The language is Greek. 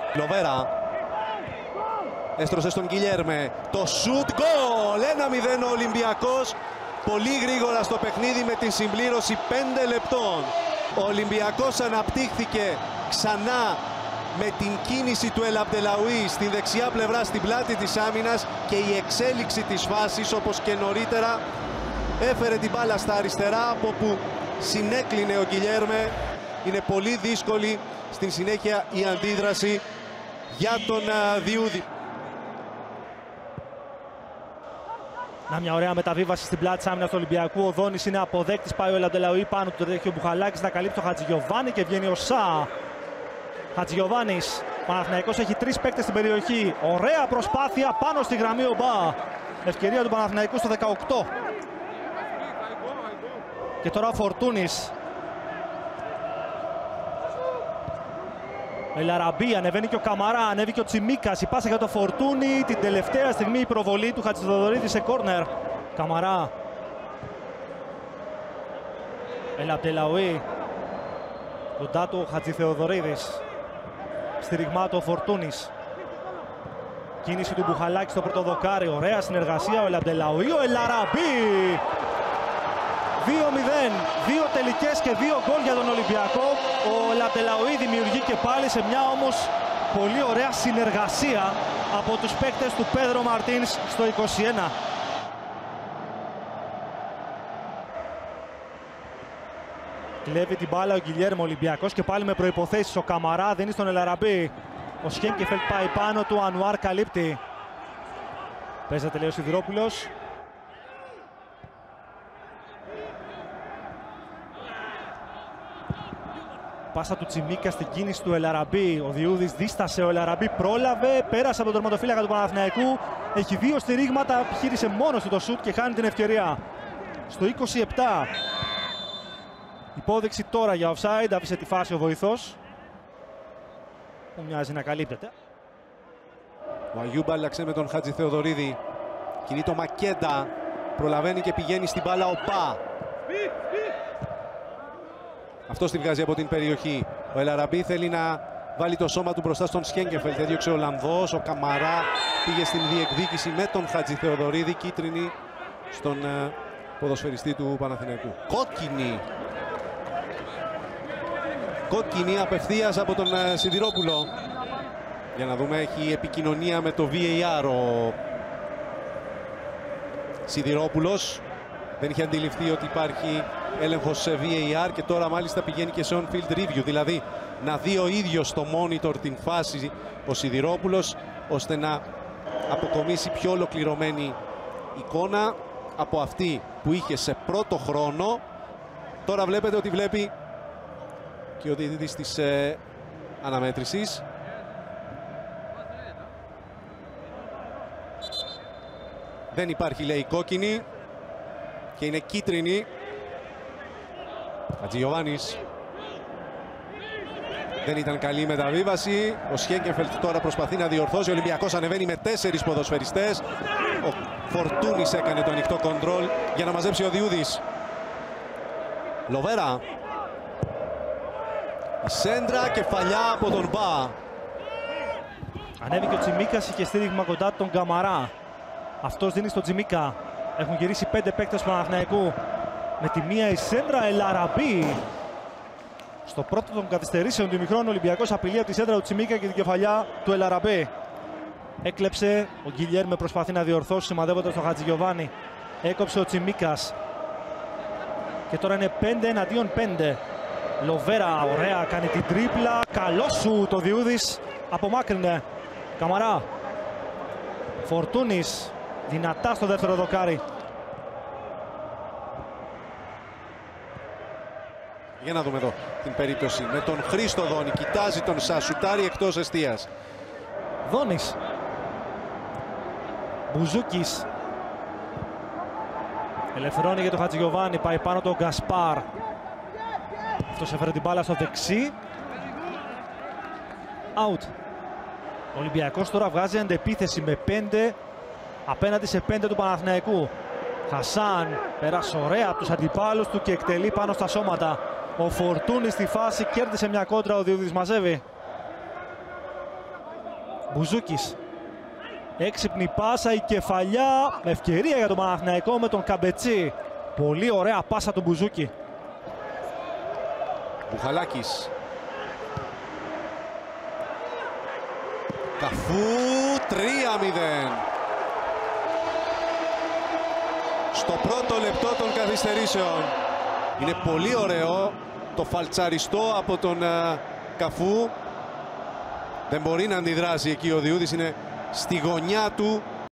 Λοβέρα έστρωσε στον Γκιλιέρμε. Το σουτ γκολ! 1-0 ο Ολυμπιακός. Πολύ γρήγορα στο παιχνίδι με την συμπλήρωση 5 λεπτών. Ο Ολυμπιακός αναπτύχθηκε ξανά με την κίνηση του Ελ Αμπτελαουί στην δεξιά πλευρά στην πλάτη της άμυνας και η εξέλιξη της φάσης, όπως και νωρίτερα, έφερε την μπάλα στα αριστερά, από που συνέκλεινε ο Γκιλιέρμε. Είναι πολύ δύσκολη στην συνέχεια η αντίδραση για τον Διούδη. Να, μια ωραία μεταβίβαση στην πλάτη της άμυνας του Ολυμπιακού. Ο Δόνης είναι αποδέκτης, πάει ο Ελ Αμπτελαουί πάνω του, τρέχει ο Μπουχαλάκης να καλύπτει το Χατζηγιοβάνι και βγαίνει ο Σα. Χατζηγιοβάνης, Παναθηναϊκός έχει 3 παίκτες στην περιοχή. Ωραία προσπάθεια πάνω στη γραμμή ο Μπα. Ευκαιρία του Παναθηναϊκού στο 18. Και τώρα ο Φορτούνης. El Arabi, ανεβαίνει και ο Καμαρά, ανέβει και ο Τσιμίκας. Η πάσα για το Φορτούνη. Την τελευταία στιγμή η προβολή του Χατζηθεοδωρίδη σε κόρνερ. Καμαρά. El Αμπτελαουί. Κοντά του ο Χατζηθεοδωρίδης. Στηριγμά του ο Φορτούνης. Κίνηση του Μπουχαλάκη στο πρώτο δοκάρι. Ωραία συνεργασία ο El Αμπτελαουί. Ο El Arabi. 2-0. 2 τελικές και 2 γκολ για τον Ολυμπιακό. Ο El Αμπτελαουί δημιουργεί και πάλι σε μια όμως πολύ ωραία συνεργασία από τους παίκτες του Πέδρο Μαρτίνς στο 21. Κλέβει την μπάλα ο Γκιλιέρμο Ολυμπιακός και πάλι με προϋποθέσεις. Ο Καμαρά δίνει στον El Arabi. Ο Σχένκεφελτ πάει πάνω του, Ανουάρ καλύπτει. Παίζεται λέει ο Σιδηρόπουλος. Πάσα του Τσιμίκα στην κίνηση του El Arabi. Ο Διούδης δίστασε, ο El Arabi πρόλαβε, πέρασε από τον τερματοφύλακα του Παναθηναϊκού. Έχει 2 στηρίγματα, επιχείρησε μόνος του το σουτ και χάνει την ευκαιρία. Στο 27. Υπόδειξη τώρα για offside, άφησε τη φάση ο βοηθός, που μοιάζει να καλύπτεται. Ο Αγιούμπ άλλαξε με τον Χατζηθεοδωρίδη. Κινεί το Μακέντα, προλαβαίνει και πηγαίνει στην μπάλα ο Μπα. Αυτός τη βγάζει από την περιοχή. Ο El Arabi θέλει να βάλει το σώμα του μπροστά στον Σχένκεφελτ. Έδιωξε ο Ολλανδός, ο Καμαρά πήγε στην διεκδίκηση με τον Χατζηθεοδωρίδη. Κίτρινη στον ποδοσφαιριστή του Παναθηναϊκού. Κόκκινη. Κόκκινη απευθείας από τον Σιδηρόπουλο. Για να δούμε, έχει επικοινωνία με το VAR ο Σιδηρόπουλος. Δεν είχε αντιληφθεί ότι υπάρχει έλεγχος σε VAR και τώρα μάλιστα πηγαίνει και σε on-field review. Δηλαδή να δει ο ίδιος στο monitor την φάση ο Σιδηρόπουλος, ώστε να αποκομίσει πιο ολοκληρωμένη εικόνα από αυτή που είχε σε πρώτο χρόνο. Τώρα βλέπετε ότι βλέπει και ο διαιτητής της αναμέτρησης. Δεν υπάρχει, λέει, κόκκινη και είναι κίτρινη. Χατζηγιοβάνης. Δεν ήταν καλή η μεταβίβαση. Ο Σχένκεφελτ τώρα προσπαθεί να διορθώσει. Ο Ολυμπιακός ανεβαίνει με 4 ποδοσφαιριστές. Ο Φορτούνης έκανε το ανοιχτό κοντρόλ για να μαζέψει ο Διούδης. Λοβέρα. Η σέντρα, κεφαλιά από τον Μπα. Ανέβηκε ο Τσιμίκας, είχε στήριγμα κοντά τον Καμαρά. Αυτός δίνει στο Τσιμίκα. Έχουν γυρίσει 5 παίκτες του Παναθηναϊκού. Με τη μία η σέντρα El Arabi. Στο πρώτο των καθυστερήσεων του ημιχρόνου Ολυμπιακός απειλεί από τη σέντρα του Τσιμίκα και την κεφαλιά του El Arabi. Έκλεψε, ο Γκιλιέρμε προσπαθεί να διορθώσει σημαδεύοντας τον Χατζηγιοβάνι. Έκοψε ο Τσιμίκας. Και τώρα είναι 5 εναντίον 5. Λοβέρα, ωραία, κάνει την τρίπλα. Καλό σου το Διούδης. Απομάκρυνε. Καμαρά. Φορτούνης. Δυνατά στο δεύτερο δοκάρι. Για να δούμε εδώ την περίπτωση με τον Χρήστο Δόνη. Κοιτάζει τον Σασουτάρη εκτός εστίας. Δόνης. Μπουζούκης. Ελευθερώνει για τον Χατζηγιοβάνι. Πάει πάνω τον Γκασπάρ. Αυτός έφερε την μπάλα στο δεξί. Out. Ο Ολυμπιακός τώρα βγάζει αντεπίθεση με 5 απέναντι σε 5 του Παναθηναϊκού. Χασάν πέρασε ωραία από τους αντιπάλους του και εκτελεί πάνω στα σώματα. Ο Φορτούνης στη φάση, κέρδισε μια κόντρα, ο Διούδης μαζεύει. Μπουζούκης. Έξυπνη πάσα, η κεφαλιά. Ευκαιρία για τον Παναθηναϊκό με τον Καμπετσί. Πολύ ωραία πάσα του Μπουζούκη. Μπουχαλάκης. Καφού, 3-0. Στο πρώτο λεπτό των καθυστερήσεων. Είναι πολύ ωραίο το φαλτσαριστό από τον Καφού. Δεν μπορεί να αντιδράσει εκεί ο Διούδης, είναι στη γωνιά του